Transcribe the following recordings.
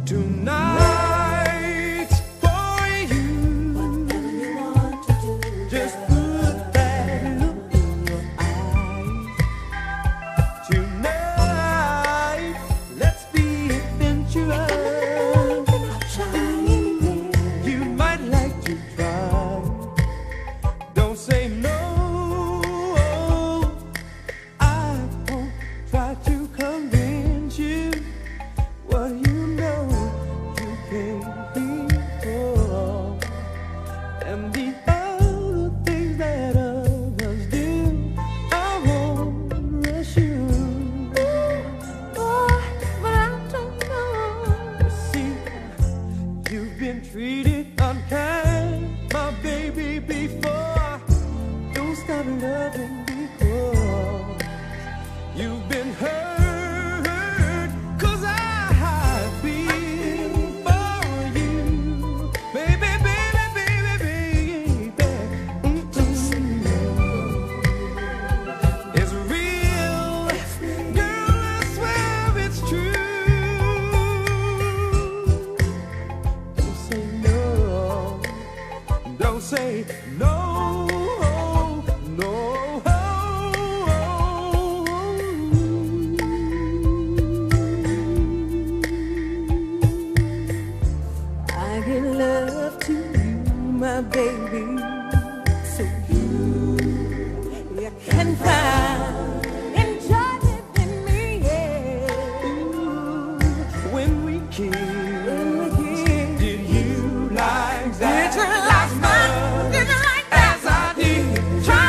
tonight for you. Just put that look in your eyes. Tonight, let's be adventurous. You might like to try. Don't say no. I won't try to convince you. What you know you can't be for. And the other things that others do, I won't rush you. Oh, but I don't know. See, you've been treated unkind, my baby, before. Don't stop loving because you've been hurt. 'Cause I feel for you, baby, baby, baby, baby. It's real, girl, I swear it's true. Don't say no, don't say no, no. I give love to you, my baby, so you can find enjoyment in me, yeah. When we kiss, did you like that? Did you like that? Did you like that? As I did. Try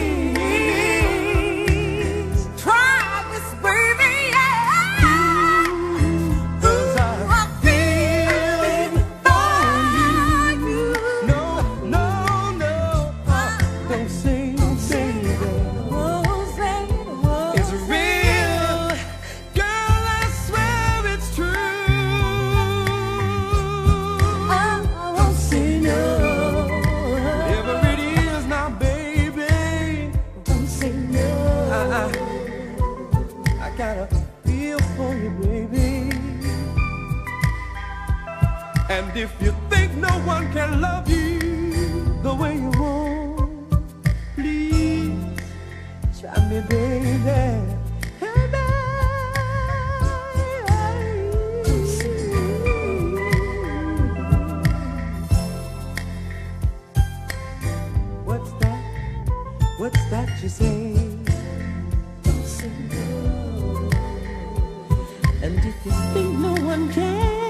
this. Try this, baby, yeah. 'Cause I'm feeling for you. No, no, no. Don't say that. It's real, girl, I swear it's true. I won't say no. Whatever it is now, baby, don't say no. I gotta feel for you, baby. And if you think no one can love you the way you want, please try me, baby. Hey, what's that? What's that you say? Don't say no. And if you think no one can